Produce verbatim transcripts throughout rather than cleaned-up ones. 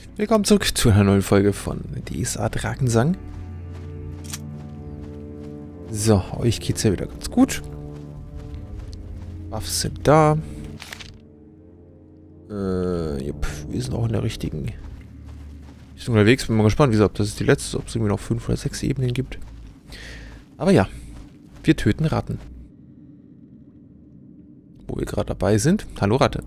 Willkommen zurück zu einer neuen Folge von D S A Drakensang. So, euch geht's ja wieder ganz gut. Buffs sind da. Äh, jupp, wir sind auch in der richtigen Richtung unterwegs. Bin mal gespannt, wie gesagt, ob das ist die letzte, ob es irgendwie noch fünf oder sechs Ebenen gibt. Aber ja, wir töten Ratten. Wo wir gerade dabei sind. Hallo Ratte.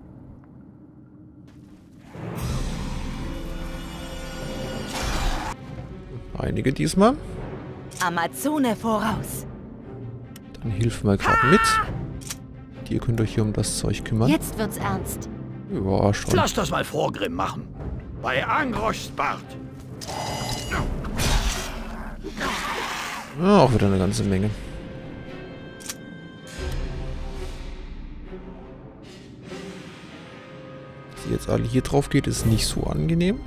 Einige diesmal. Amazone voraus. Dann hilf mal gerade mit. Ihr könnt euch hier um das Zeug kümmern. Jetzt wird's ernst. Ja, schon. Lass das mal Vorgrimm machen. Bei Angroschbart. Ja, auch wieder eine ganze Menge. Dass die jetzt alle hier drauf geht, ist nicht so angenehm.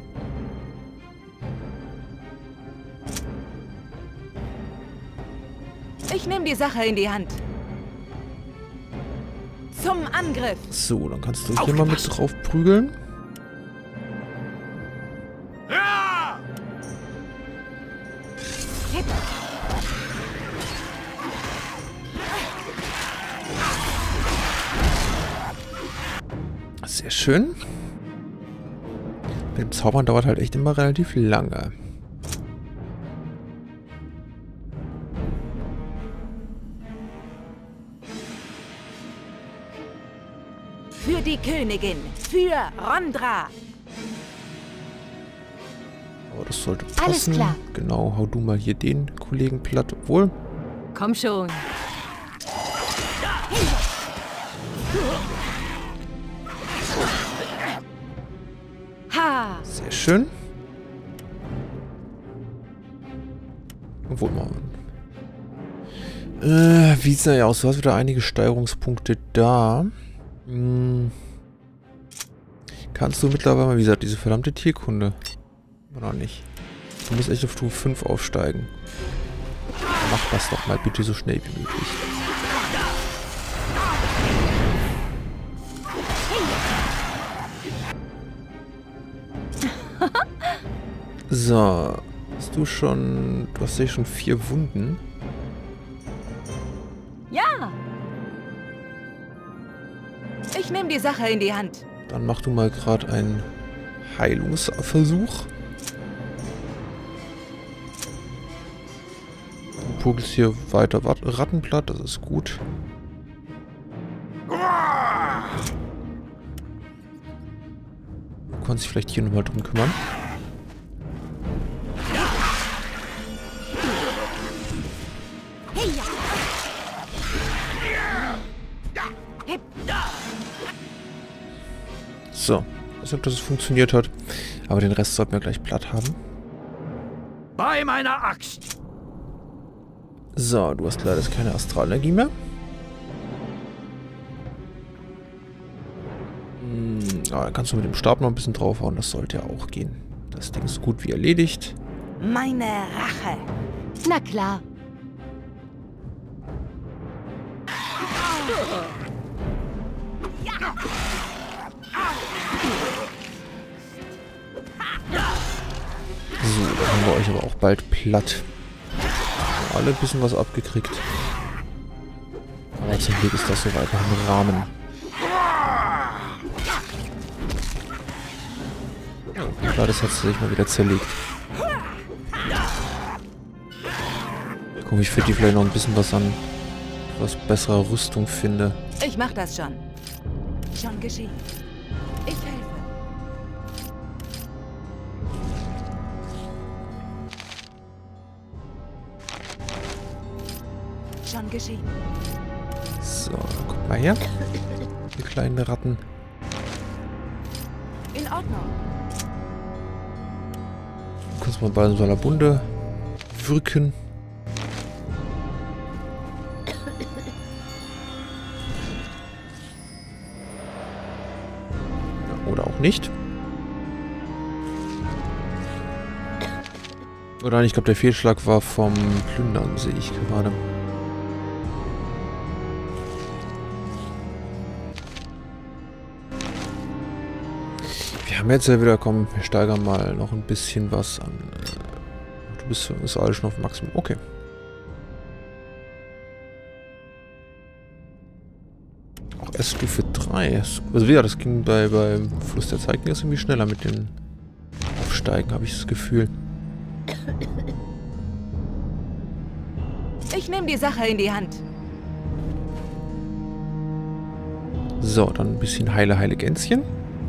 Ich nehme die Sache in die Hand. Zum Angriff. So, dann kannst du hier mal mit drauf prügeln. Ja! Hip. Sehr schön. Mit dem Zaubern dauert halt echt immer relativ lange. Für die Königin. Für Rondra. Aber das sollte passen. Alles klar. Genau, hau du mal hier den Kollegen platt. Obwohl. Komm schon. Ha. Sehr schön. Obwohl mal. Äh, wie sieht's denn aus? Du hast wieder einige Steuerungspunkte da. Hm. Kannst du mittlerweile mal, wie gesagt, diese verdammte Tierkunde. Oder nicht? Du musst echt auf Stufe fünf aufsteigen. Mach das doch mal bitte so schnell wie möglich. So. Hast du schon... Du hast ja schon vier Wunden. Ja. Ich nehme die Sache in die Hand. Dann mach du mal gerade einen Heilungsversuch. Du purgelst hier weiter Rattenblatt, das ist gut. Du kannst dich vielleicht hier nochmal drum kümmern. So, ich weiß nicht, ob das funktioniert hat. Aber den Rest sollten wir gleich platt haben. Bei meiner Axt. So, du hast leider keine Astralenergie mehr. Hm, aber dann kannst du mit dem Stab noch ein bisschen draufhauen. Das sollte ja auch gehen. Das Ding ist gut wie erledigt. Meine Rache. Na klar. So, dann haben wir euch aber auch bald platt. Alle ein bisschen was abgekriegt. Aber zum Glück ist das so weiter im Rahmen. Oh, klar, das hat sich mal wieder zerlegt. Ich gucke, ich für die vielleicht noch ein bisschen was an was besserer Rüstung finde. Ich mach das schon. Schon geschehen. Ich helfe. Schon geschehen. So, guck mal her. Die kleinen Ratten. In Ordnung. Du kannst mal bei so einer Bunde wirken. Oder auch nicht. Oder ich glaube, der Fehlschlag war vom Plündern, sehe ich gerade. Wir haben jetzt ja wieder, komm, wir steigern mal noch ein bisschen was an. Du bist, ist alles schon auf Maximum. Okay. Auch erst Stufe drei. Also ja, das ging bei beim Fluss der Zeit ging das irgendwie schneller mit den Aufsteigen, habe ich das Gefühl. Ich nehme die Sache in die Hand. So, dann ein bisschen heile, heile Gänschen.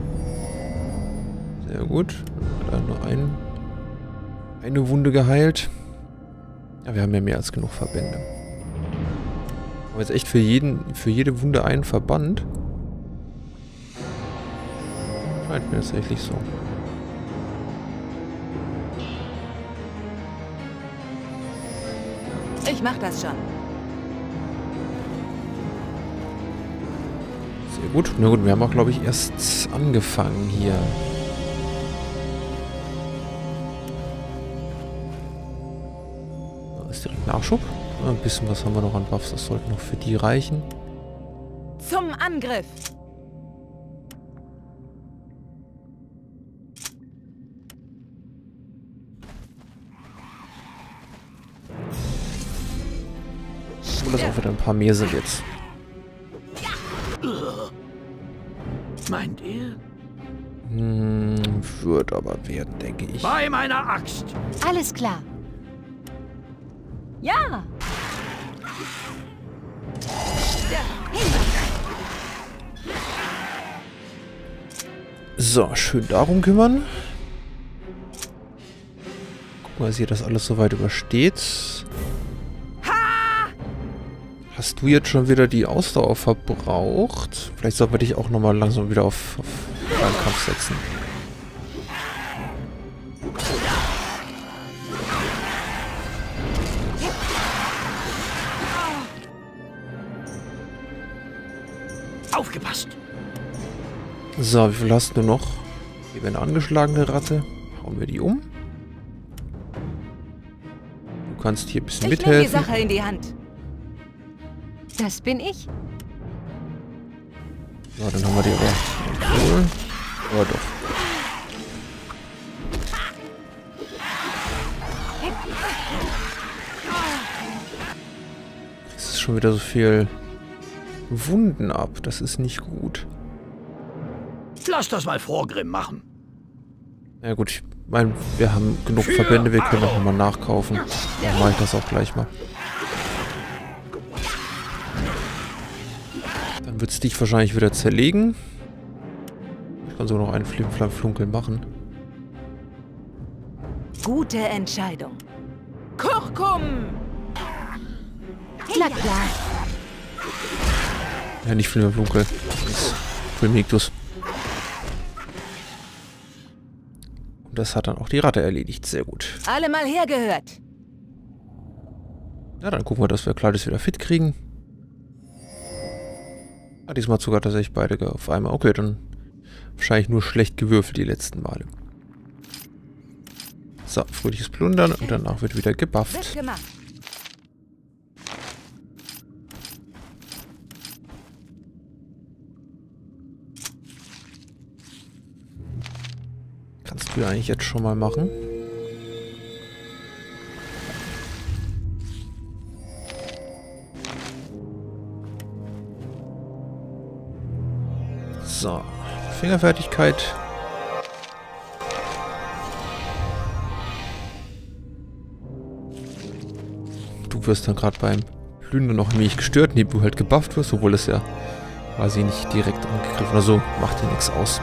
Sehr gut. Da nur ein, eine Wunde geheilt. Ja, wir haben ja mehr als genug Verbände. Aber jetzt echt für jeden, für jede Wunde einen Verband. Scheint mir tatsächlich so. Ich mach das schon. Sehr gut. Na gut, wir haben auch, glaube ich, erst angefangen hier. Da ist direkt Nachschub. Ein bisschen was haben wir noch an Buffs. Das sollte noch für die reichen. Zum Angriff! Wo das auch wieder ein paar mehr sind jetzt. Meint ihr? Hm, wird aber werden, denke ich. Bei meiner Axt! Alles klar. Ja! So, schön darum kümmern. Gucken, dass ihr das alles soweit übersteht. Hast du jetzt schon wieder die Ausdauer verbraucht? Vielleicht sollten wir dich auch nochmal langsam wieder auf, auf Kampf setzen. Aufgepasst! So, wie viel hast du noch? Hier wäre eine angeschlagene Ratte. Hauen wir die um. Du kannst hier ein bisschen Ich nehme die mithelfen. Sache in die Hand. Das bin ich. Ja, dann haben wir die aber. Obwohl. Aber doch. Es ist schon wieder so viel Wunden ab. Das ist nicht gut. Lass das mal Vorgrimm machen. Ja gut, ich meine, wir haben genug Für Verbände. Wir können auch Aro. nochmal nachkaufen. Dann mache ich das auch gleich mal. Dann wird es dich wahrscheinlich wieder zerlegen. Ich kann sogar noch einen Flimflam-Flunkel machen. Gute Entscheidung. Kurkum! Na klar. Ja, nicht Flimflam-Flunkel. Fulmictus. Und das hat dann auch die Ratte erledigt. Sehr gut. Alle mal hergehört. Ja, dann gucken wir, dass wir Claudius wieder fit kriegen. Ah, diesmal sogar tatsächlich beide auf einmal. Okay, dann wahrscheinlich nur schlecht gewürfelt die letzten Male. So, fröhliches Plundern und danach wird wieder gebufft. Wird gemacht. Kannst du ja eigentlich jetzt schon mal machen. So, Fingerfertigkeit. Du wirst dann gerade beim Plündern noch ein wenig gestört, indem du halt gebufft wirst, obwohl es ja quasi nicht direkt angegriffen oder so, macht dir nichts aus.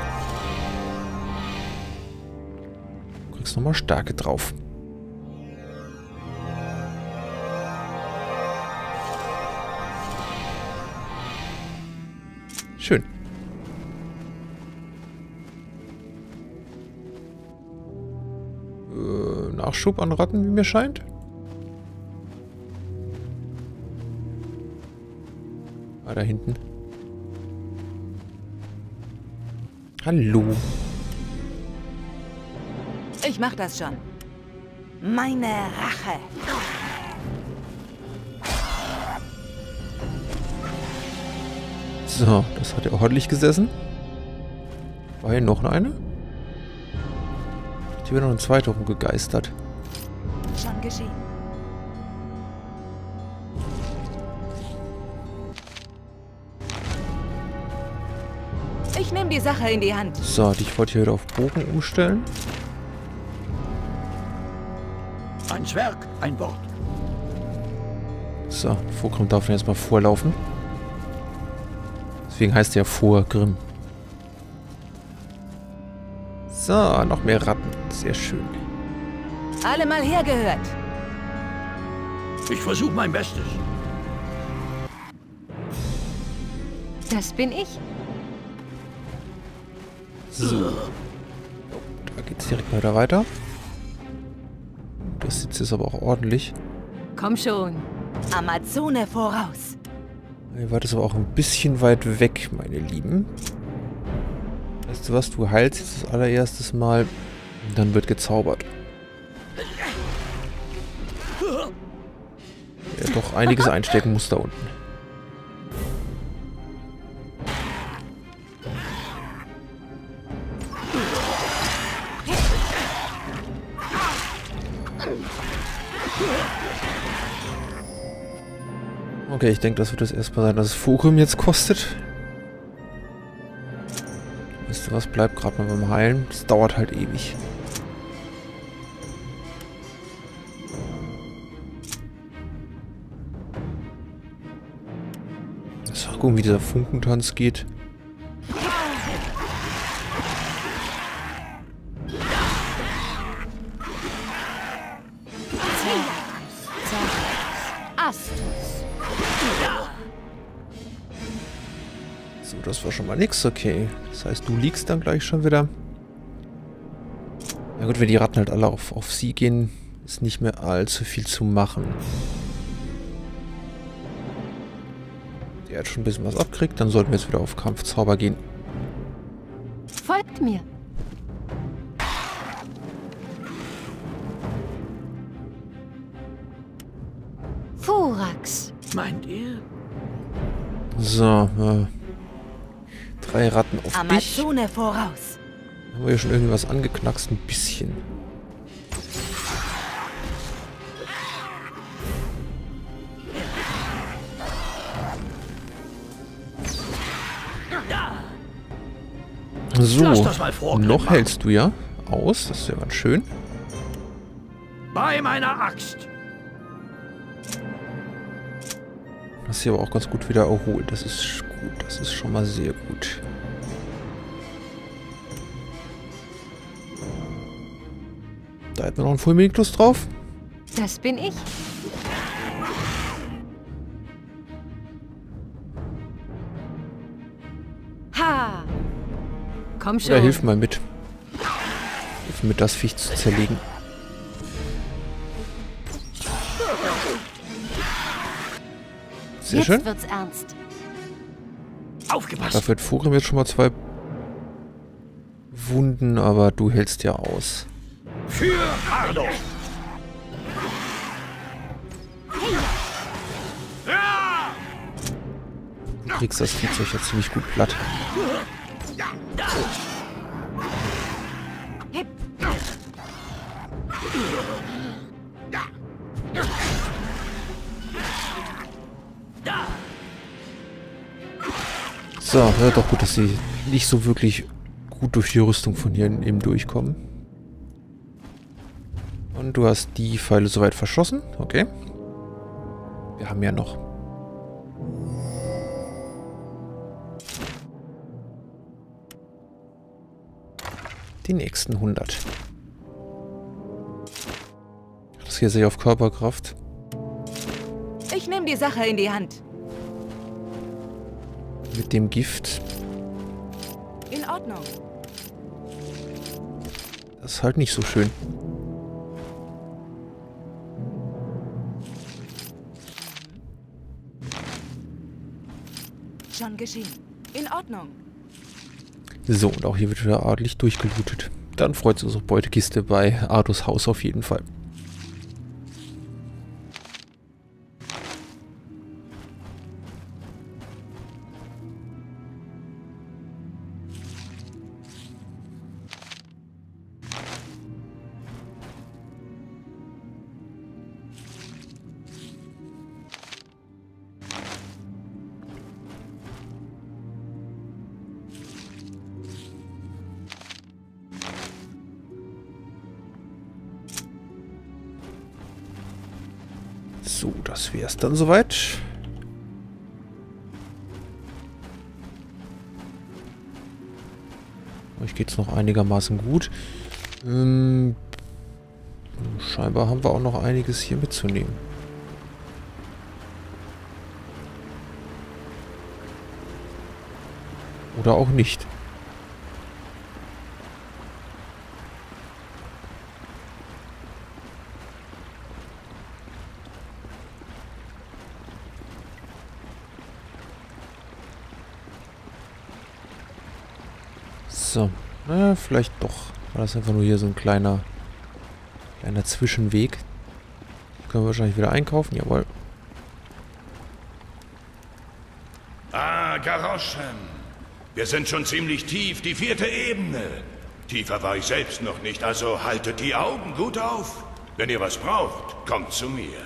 Du kriegst nochmal Stärke drauf. Schön. Äh, Nachschub an Ratten, wie mir scheint. Ah, da hinten. Hallo. Ich mach das schon. Meine Rache. So, das hat ja ordentlich gesessen. War hier noch eine? Hier wird noch ein zweiter rumgegeistert. Schon geschehen. Ich nehme die Sache in die Hand. So, dich wollte ich wieder auf Bogen umstellen. Ein Zwerg, ein Wort. So, Vorgrim darf jetzt mal vorlaufen. Deswegen heißt er ja Vorgrim. So, noch mehr Ratten. Sehr schön. Alle mal hergehört. Ich versuche mein Bestes. Das bin ich. So. Da geht's direkt mal wieder weiter. Das sitzt jetzt aber auch ordentlich. Komm schon. Amazone voraus. Ihr wart es aber auch ein bisschen weit weg, meine Lieben. Weißt du was? Du heilst jetzt das allererstes Mal. Und dann wird gezaubert. Ja, doch einiges einstecken muss da unten. Okay, ich denke, das wird das erstmal sein, dass es Vorgrim jetzt kostet. Wisst ihr was? Bleibt gerade mal beim Heilen. Das dauert halt ewig. So, gucken, wie dieser Funkentanz geht. So, das war schon mal nix, okay. Das heißt, du liegst dann gleich schon wieder. Na gut, wenn die Ratten halt alle auf, auf sie gehen, ist nicht mehr allzu viel zu machen. Der hat schon ein bisschen was abgekriegt, dann sollten wir jetzt wieder auf Kampfzauber gehen. Folgt mir. Furax. Meint ihr? So, äh, drei Ratten auf dich. Amazone voraus. Haben wir hier schon irgendwie was angeknackst, ein bisschen. So, Lass das mal Vorgrim noch machen. hältst du ja aus, das ist ja ganz schön. Bei meiner Axt. Das hier aber auch ganz gut wieder erholt, das ist gut, das ist schon mal sehr gut. Da hätten wir noch einen Fulminiklus drauf. Das bin ich. Ha! Komm schon. Oder hilf mal mit. Hilf mit, das Viech zu zerlegen. Sehr Jetzt schön. wird's ernst. Aufgepasst. Dafür hat Vorgrim jetzt schon mal zwei Wunden, aber du hältst ja aus. Für Ardo. Du kriegst das Viehzeug ja ziemlich gut platt. Hip. So, ja, doch gut, dass sie nicht so wirklich gut durch die Rüstung von hier eben durchkommen. Und du hast die Pfeile soweit verschossen. Okay. Wir haben ja noch. Die nächsten hundert. Das hier sehe ich auf Körperkraft. Ich nehme die Sache in die Hand. Mit dem Gift. In Ordnung. Das ist halt nicht so schön. Schon geschehen. In Ordnung. So, und auch hier wird wieder ordentlich durchgelootet. Dann freut sich unsere Beutekiste bei Ardos Haus auf jeden Fall. So, das wäre es dann soweit. Euch geht es noch einigermaßen gut. Ähm, scheinbar haben wir auch noch einiges hier mitzunehmen. Oder auch nicht. So, na, vielleicht doch. War das einfach nur hier so ein kleiner, kleiner Zwischenweg. Können wir wahrscheinlich wieder einkaufen, jawohl. Ah, Garroschen. Wir sind schon ziemlich tief, die vierte Ebene. Tiefer war ich selbst noch nicht, also haltet die Augen gut auf. Wenn ihr was braucht, kommt zu mir.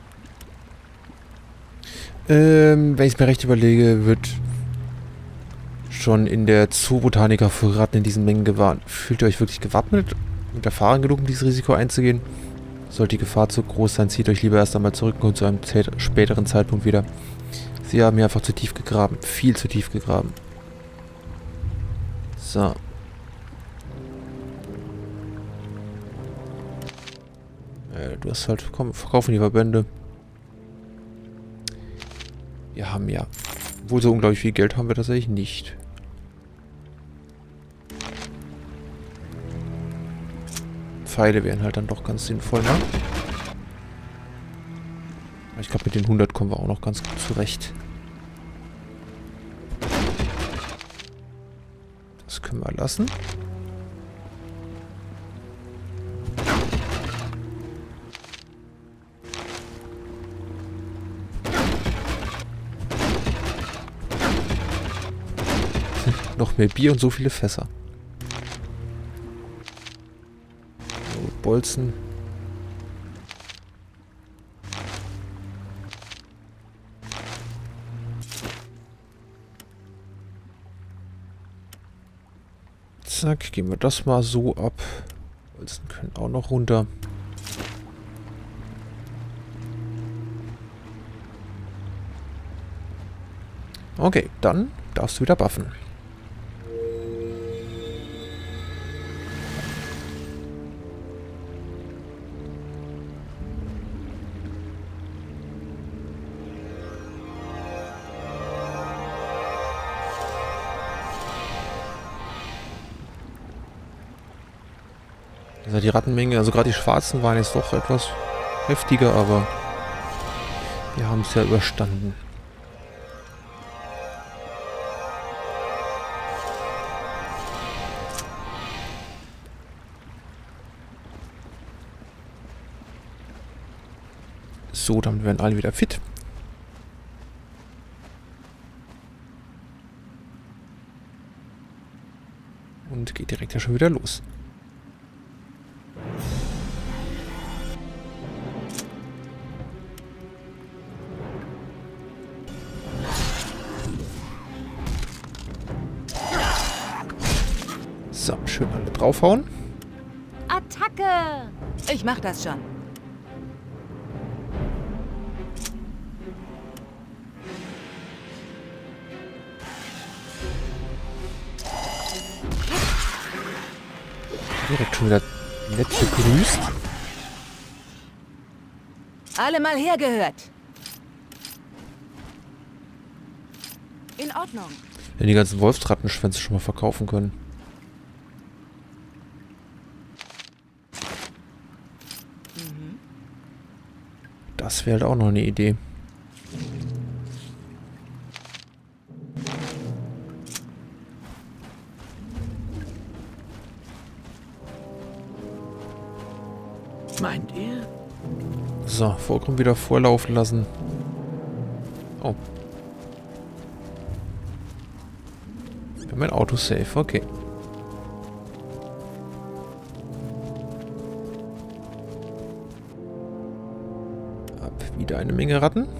Ähm, wenn ich es mir recht überlege, wird schon in der Zoobotaniker für Ratten in diesen Mengen gewarnt. Fühlt ihr euch wirklich gewappnet und erfahren genug, um dieses Risiko einzugehen? Sollte die Gefahr zu groß sein, zieht euch lieber erst einmal zurück und zu einem späteren Zeitpunkt wieder. Sie haben hier einfach zu tief gegraben. Viel zu tief gegraben. So. Äh, du hast halt... Komm, verkaufen die Verbände. Wir haben ja... Obwohl so unglaublich viel Geld haben wir tatsächlich nicht. Pfeile wären halt dann doch ganz sinnvoll, ne? Ich glaube, mit den hundert kommen wir auch noch ganz gut zurecht. Das können wir lassen. Noch mehr Bier und so viele Fässer. So, Bolzen. Zack, gehen wir das mal so ab. Bolzen können auch noch runter. Okay, dann darfst du wieder buffen. Also die Rattenmenge, also gerade die Schwarzen waren jetzt doch etwas heftiger, aber wir haben es ja überstanden. So, dann werden alle wieder fit. Und geht direkt ja schon wieder los. So, schön alle draufhauen. Attacke! Ich mach das schon. Direkt schon wieder nett begrüßt. Alle mal hergehört. In Ordnung. Wenn die ganzen Wolfsrattenschwänze schon mal verkaufen können. Mhm. Das wäre halt auch noch eine Idee. Meint ihr? So, Vorgrund wieder vorlaufen lassen. Oh. Wir haben ein Autosave, okay. Ab, wieder eine Menge Ratten.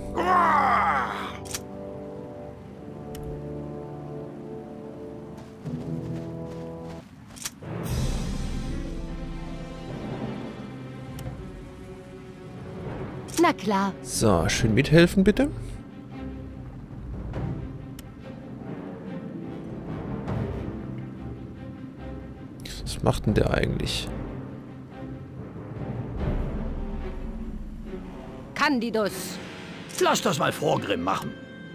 Na klar. So, schön mithelfen, bitte. Was macht denn der eigentlich? Candidus. Lass das mal Vorgrim machen.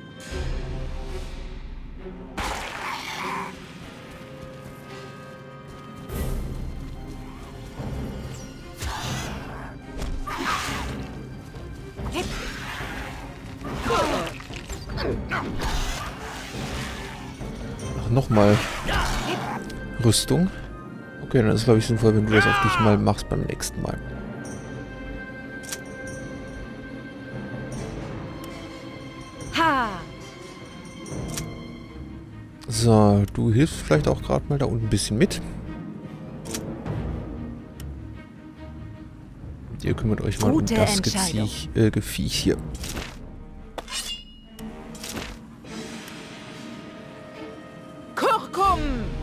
Ach, nochmal Rüstung. Okay, dann ist es, glaube ich, sinnvoll, wenn du das auf dich mal machst beim nächsten Mal. Ha! So, du hilfst vielleicht auch gerade mal da unten ein bisschen mit. Und ihr kümmert euch mal Gute um das Entscheidung. Geziech, äh, Geviech hier. Kurkum!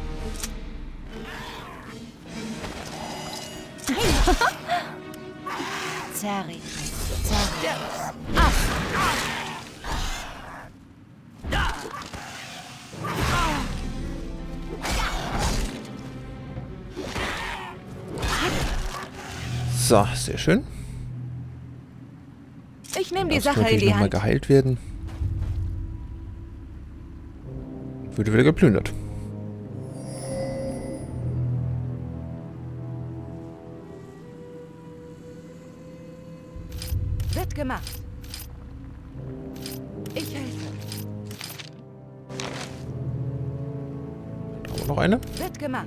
Zerri. Zerri. Ach. So, sehr schön. Ich nehme die Das Sache in natürlich die nochmal Hand. geheilt werden. Würde wieder geplündert. Wird gemacht. Ich helfe. Da haben wir noch eine. Wird gemacht.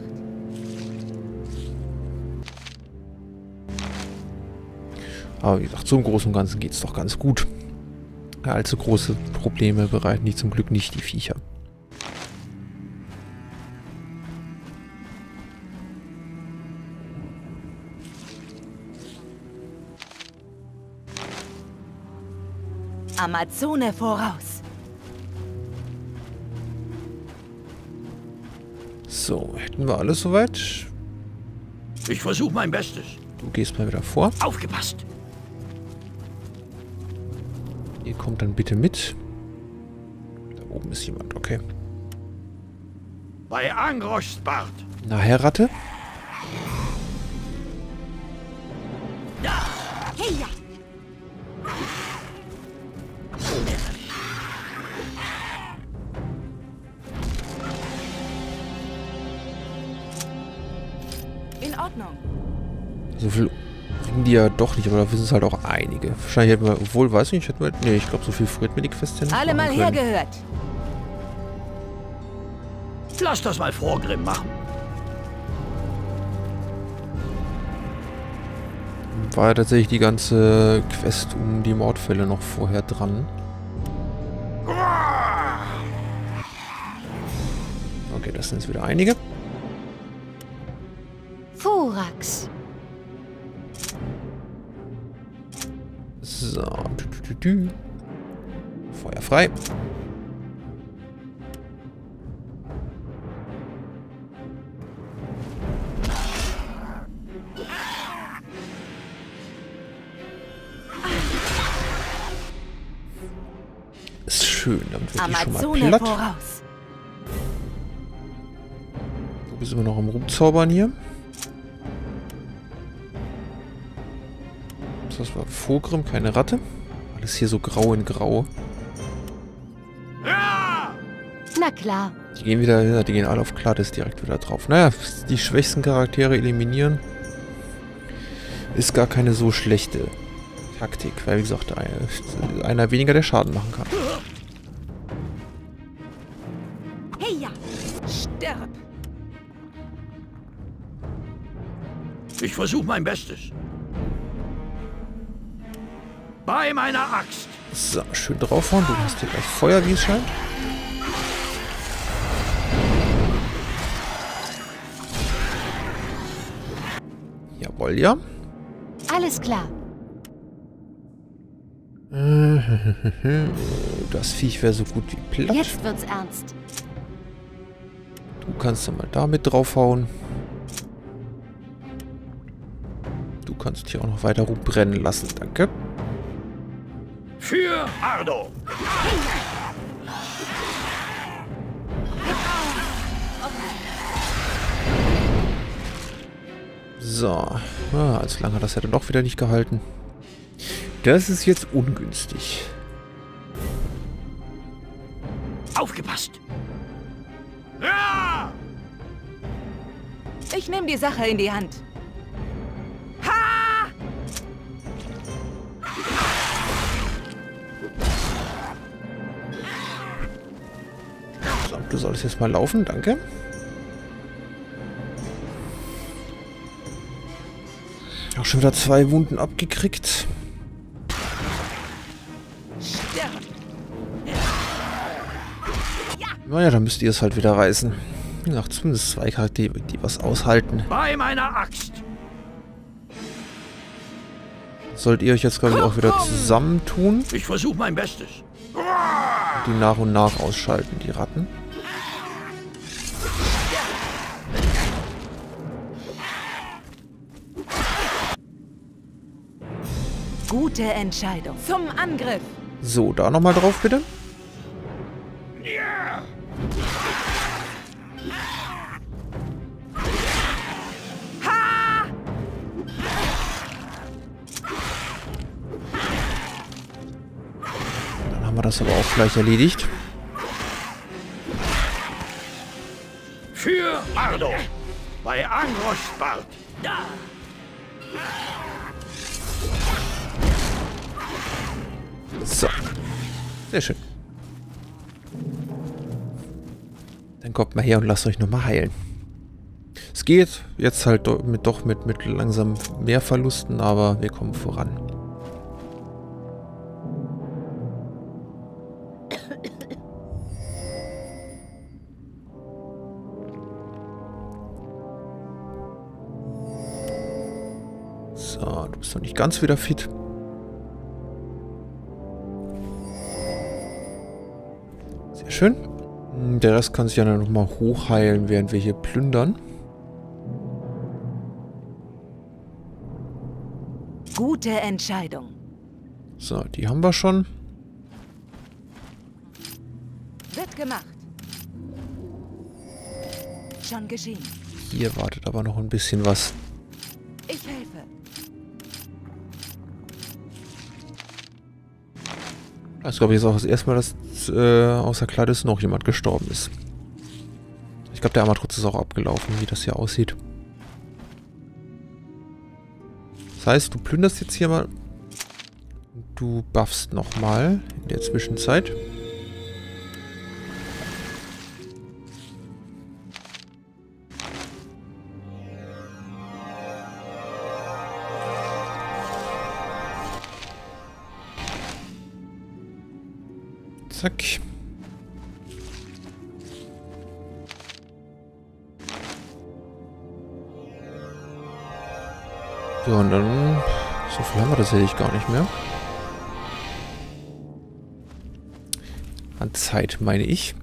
Aber wie gesagt, so im Großen und Ganzen geht es doch ganz gut. Ja, allzu große Probleme bereiten die zum Glück nicht, die Viecher. Amazone voraus. So, hätten wir alles soweit. Ich versuche mein Bestes. Du gehst mal wieder vor. Aufgepasst. Ihr kommt dann bitte mit. Da oben ist jemand, okay. Bei Angroschsbart. Na, Herr Ratte. Hey, ja. In Ordnung. So viel bringen die ja doch nicht, aber da wissen es halt auch einige. Wahrscheinlich hätten wir, obwohl, weiß ich nicht, hätten wir, nee, ich glaube, so viel früher hätten wir die Quest ja nicht Alle mal machen können. hergehört. Lass das mal Vorgrim machen. War ja tatsächlich die ganze Quest um die Mordfälle noch vorher dran. Okay, das sind jetzt wieder einige. Thorax. So. Dü, dü, dü, dü. Feuer frei. Ist schön, damit wird die schon mal Amazone platt. voraus. Du bist immer noch am Rumzaubern hier. Das war Vogrim, keine Ratte. Alles hier so grau in grau. Na klar. Die gehen wieder, ja, die gehen alle auf Kladis direkt wieder drauf. Naja, die schwächsten Charaktere eliminieren ist gar keine so schlechte Taktik, weil wie gesagt, einer, einer weniger, der Schaden machen kann. Hey, ja. Stirb. Ich versuche mein Bestes. Bei meiner Axt. So, schön draufhauen. Du hast hier gleich Feuer, wie es scheint. Jawohl, ja. Alles klar. Das Viech wäre so gut wie platt. Jetzt wird's ernst. Du kannst dann mal damit draufhauen. Du kannst hier auch noch weiter rumbrennen lassen, danke. Für Ardo. So. Ah, als lange hat das ja dann doch wieder nicht gehalten. Das ist jetzt ungünstig. Aufgepasst. Ja! Ich nehme die Sache in die Hand. Ha! So, du solltest jetzt mal laufen, danke. Auch schon wieder zwei Wunden abgekriegt. Naja, dann müsst ihr es halt wieder reißen. Ach, zumindest zwei Charaktere, die was aushalten. Bei meiner Axt. Sollt ihr euch jetzt, glaube ich, auch wieder zusammentun. Ich versuche mein Bestes. Die nach und nach ausschalten, die Ratten. Gute Entscheidung. Zum Angriff. So, da nochmal drauf, bitte. Ja! Ha! Dann haben wir das aber auch gleich erledigt. Für Ardo. Bei Angrosbart. So. Sehr schön. Dann kommt mal her und lasst euch nochmal heilen. Es geht jetzt halt do mit, doch mit, mit langsam mehr Verlusten, aber wir kommen voran. So, du bist noch nicht ganz wieder fit. Sehr schön. Der Rest kann sich ja dann nochmal hochheilen, während wir hier plündern. Gute Entscheidung. So, die haben wir schon. Wird gemacht. Schon geschehen. Hier wartet aber noch ein bisschen was. Ich helfe. Das glaube ich ist auch das erste Mal, dass äh, außer Gladys noch jemand gestorben ist. Ich glaube, der Amatrutz ist auch abgelaufen, wie das hier aussieht. Das heißt, du plünderst jetzt hier mal. Du buffst nochmal in der Zwischenzeit. Zack. So, und dann... So viel haben wir tatsächlich gar nicht mehr. An Zeit, meine ich.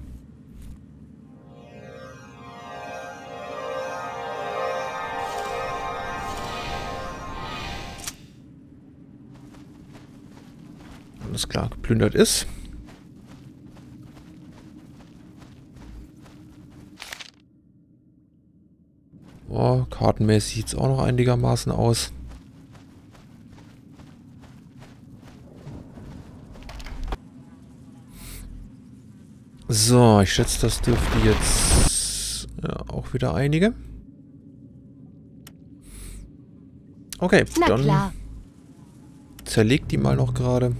Alles klar, geplündert ist. Oh, kartenmäßig sieht es auch noch einigermaßen aus. So, ich schätze, das dürfte jetzt ja, auch wieder einige. Okay, Na dann klar. zerlegt die mal noch gerade.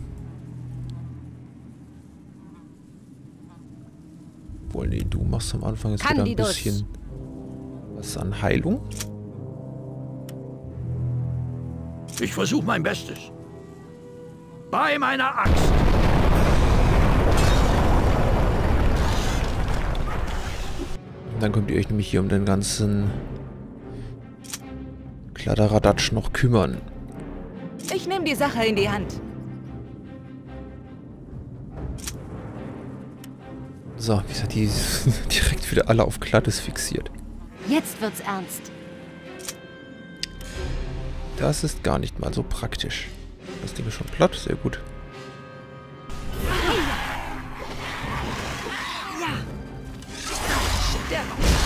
Obwohl, nee, du machst am Anfang jetzt wieder ein Candidus. bisschen was an Heilung. Ich versuche mein Bestes. Bei meiner Axt. Dann könnt ihr euch nämlich hier um den ganzen Kladderadatsch noch kümmern. Ich nehme die Sache in die Hand. So, wie gesagt, die direkt wieder alle auf Gladys fixiert. Jetzt wird's ernst. Das ist gar nicht mal so praktisch. Das Ding ist schon platt, sehr gut.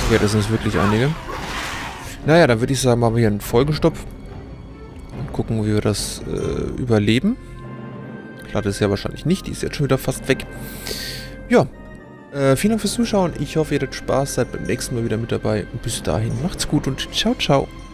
Ja, das sind wirklich einige. Naja, dann würde ich sagen, machen wir hier einen Folgenstopp. Und gucken, wie wir das äh, überleben. Platte ist ja wahrscheinlich nicht, die ist jetzt schon wieder fast weg. Ja, äh, vielen Dank fürs Zuschauen. Ich hoffe, ihr hattet Spaß, seid beim nächsten Mal wieder mit dabei. Und bis dahin, macht's gut und ciao, ciao.